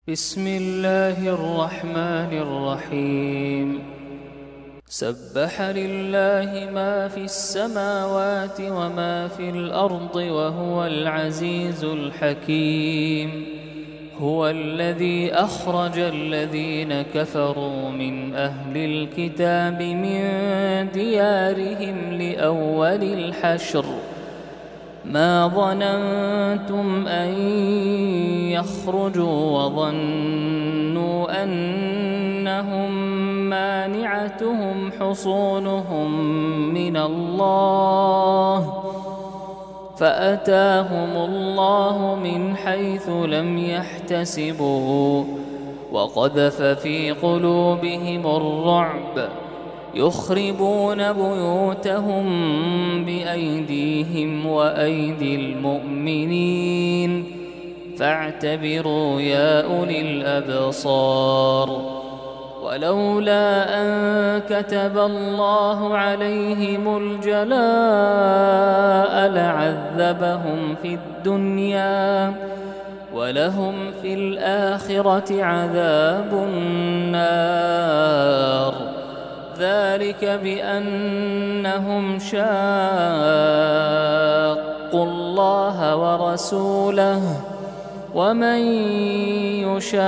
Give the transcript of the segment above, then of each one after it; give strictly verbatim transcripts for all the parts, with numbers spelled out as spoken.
بسم الله الرحمن الرحيم. سبح لله ما في السماوات وما في الأرض وهو العزيز الحكيم. هو الذي أخرج الذين كفروا من أهل الكتاب من ديارهم لأول الحشر ما ظننتم أن يخرجوا وظنوا أنهم مانعتهم حصونهم من الله فأتاهم الله من حيث لم يحتسبوا وقذف في قلوبهم الرعب يخربون بيوتهم بأيديهم وأيدي المؤمنين فاعتبروا يا أولي الأبصار. ولولا أن كتب الله عليهم الجلاء لعذبهم في الدنيا ولهم في الآخرة عذاب النار ذلك بأنهم شاقوا الله ورسوله ومن يشاق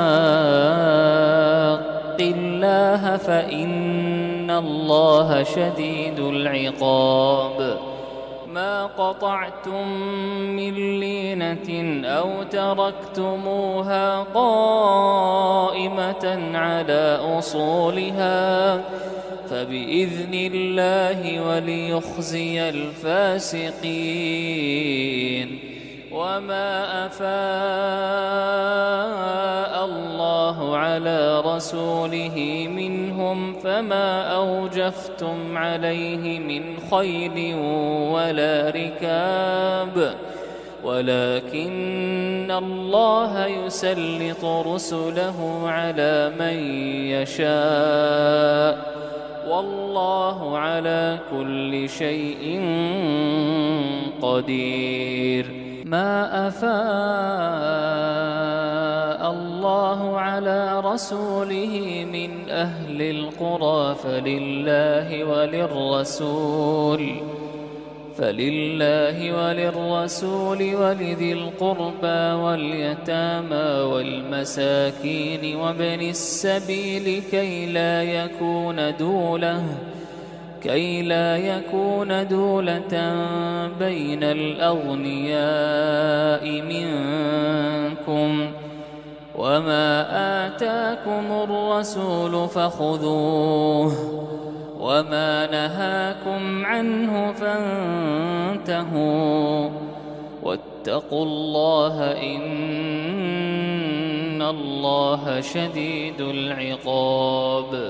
الله فإن الله شديد العقاب. ما قطعتم من لينة أو تركتموها قائمة على أصولها فبإذن الله وليخزي الفاسقين. وما أفاء الله على رسوله منهم فما أوجفتم عليه من خيل ولا ركاب ولكن الله يسلط رسله على من يشاء والله على كل شيء قدير. ما أفاء الله على رسوله من أهل القرى فلله وللرسول فلله وللرسول ولذي القربى واليتامى والمساكين وابن السبيل كي لا يكون دولة كي لا يكون دولة بين الأغنياء منكم وما آتاكم الرسول فخذوه وما نهاكم عنه فانتهوا واتقوا الله إن الله شديد العقاب.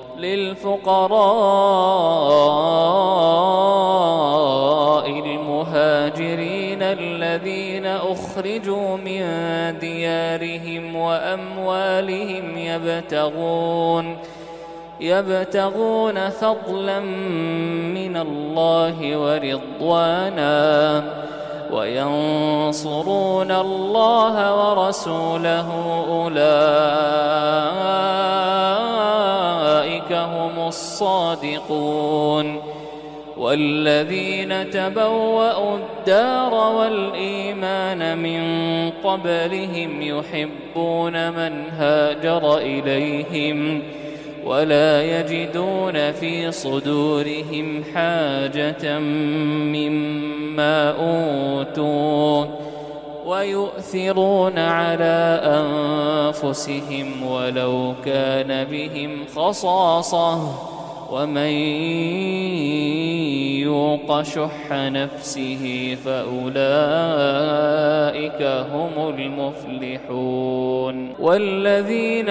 للفقراء المهاجرين الذين أخرجوا من ديارهم وأموالهم يبتغون يبتغون فضلا من الله ورضوانا وينصرون الله ورسوله أولئك هم الصادقون. والذين تبوأوا الدار والإيمان من قبلهم يحبون من هاجر إليهم ولا يجدون في صدورهم حاجة مما أوتوا ويؤثرون على أنفسهم ولو كان بهم خصاصة ومن يوق شح نفسه فأولئك هم المفلحون. والذين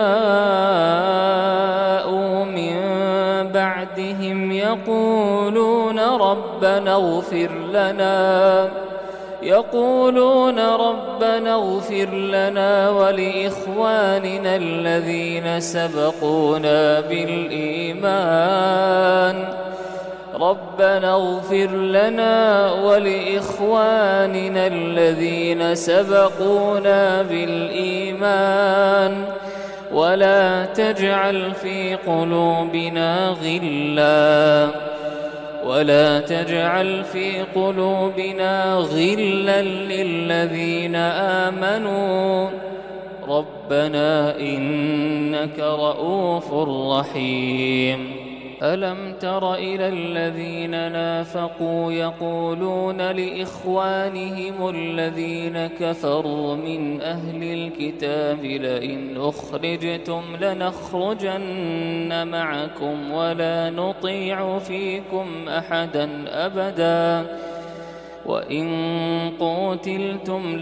جاءوا من بعدهم يقولون ربنا اغفر لنا يقولون ربنا اغفر لنا ولإخواننا الذين سبقونا بالإيمان ربنا اغفر لنا ولإخواننا الذين سبقونا بالإيمان ولا تجعل في قلوبنا غلا ولا تجعل في قلوبنا غلا للذين آمنوا ربنا إنك رؤوف رحيم. ألم تر إلى الذين نافقوا يقولون لإخوانهم الذين كفروا من أهل الكتاب لئن أخرجتم لنخرجن معكم ولا نطيع فيكم أحدا أبدا وإن قوتلتم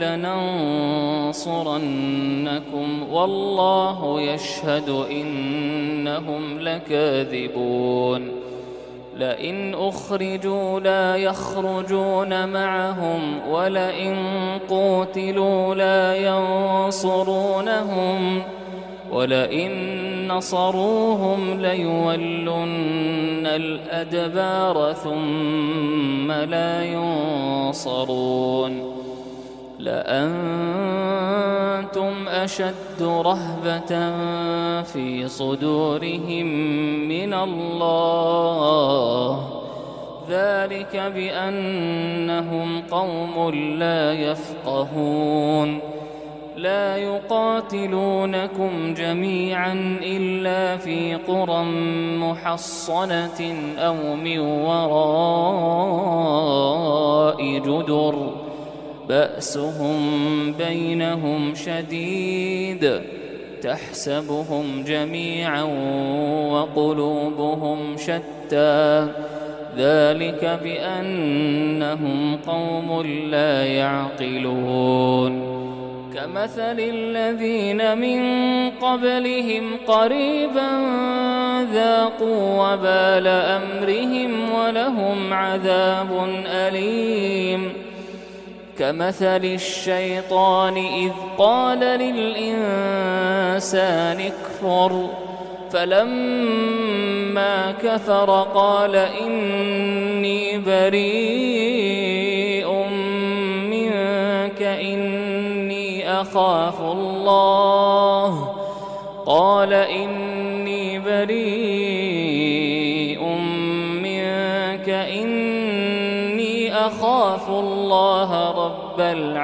لننصرنكم والله يشهد إنهم لكاذبون. لئن أخرجوا لا يخرجون معهم ولئن قوتلوا لا ينصرونهم ولئن نصروهم ليولن الأدبار ثم لا ينصرون. لأنتم أشد رهبة في صدورهم من الله ذلك بأنهم قوم لا يفقهون. لا يقاتلونكم جميعا إلا في قرى محصنة أو من وراء جدر بأسهم بينهم شديد تحسبهم جميعا وقلوبهم شتى ذلك بأنهم قوم لا يعقلون. كمثل الذين من قبلهم قريبا ذاقوا وبال أمرهم ولهم عذاب أليم. كمثل الشيطان إذ قال للإنسان اكفر فلما كفر قال إني بريء منك إني أخاف الله قال إني بريء منك إني أخاف الله رب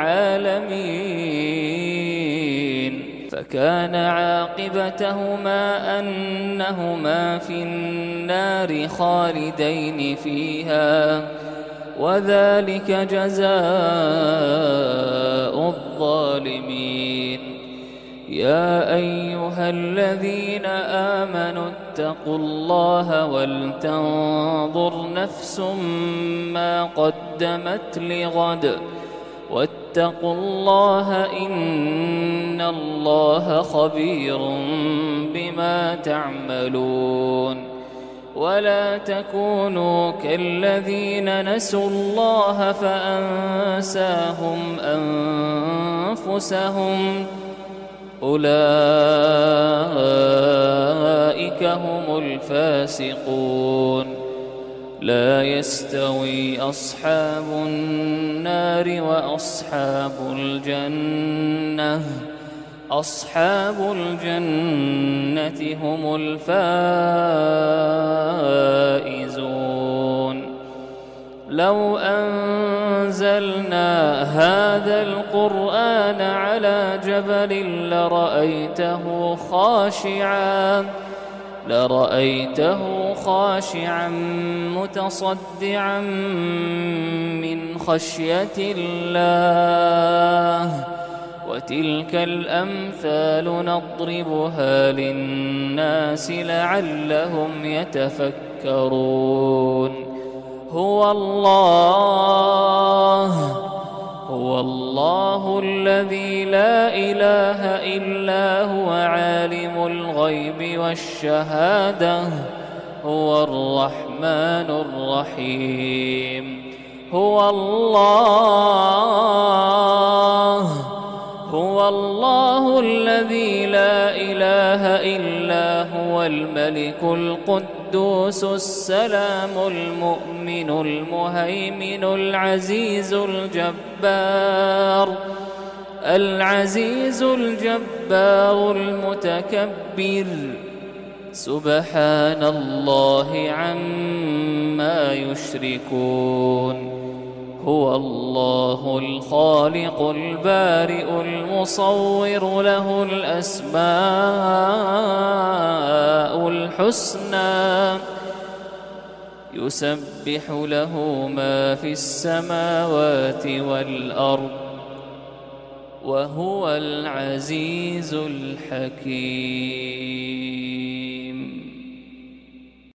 العالمين. فكان عاقبتهما أنهما في النار خالدين فيها وذلك جزاء الظالمين. يا أيها الذين آمنوا اتقوا الله ولتنظر نفس ما قدمت لغد واتقوا الله إن الله خبير بما تعملون. ولا تكونوا كالذين نسوا الله فأنساهم أنفسهم أولئك هم الفاسقون. لا يستوي أصحاب النار وأصحاب الجنة أصحاب الجنة هم الفائزون. لو أنزلنا هذا القرآن على جبل لرأيته خاشعا لرأيته خاشعا متصدعا من خشية الله. وتلك الأمثال نضربها للناس لعلهم يتفكرون. هو الله هو الله الذي لا إله إلا هو عالم الغيب والشهادة هو الرحمن الرحيم. هو الله هو الله الذي لا إله إلا هو الملك القدوس السلام المؤمن المهيمن العزيز الجبار العزيز الجبار المتكبر سبحان الله عما يشركون هو الله الخالق البارئ المصور له الأسماء الحسنى يسبح له ما في السماوات والأرض وهو العزيز الحكيم.